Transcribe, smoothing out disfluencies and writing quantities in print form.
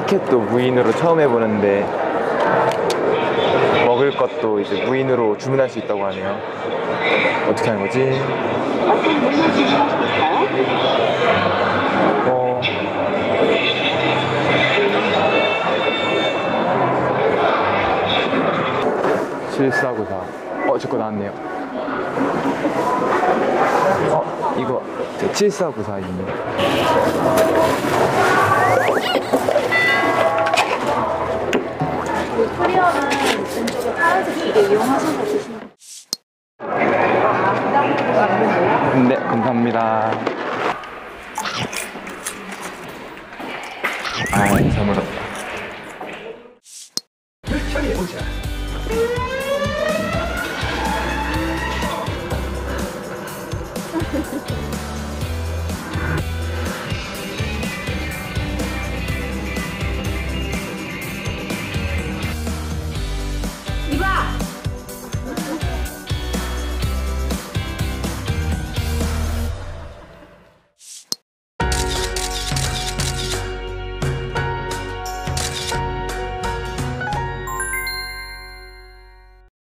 티켓도 무인으로 처음 해보는데 먹을 것도 이제 무인으로 주문할 수 있다고 하네요. 어떻게 하는 거지? 어... 7494. 제 거 나왔네요. 이거 7494입니다. 코리아는 왼쪽에 파란색 기계 이용하셔서 드시면 네, 감사합니다. 잘 먹었다.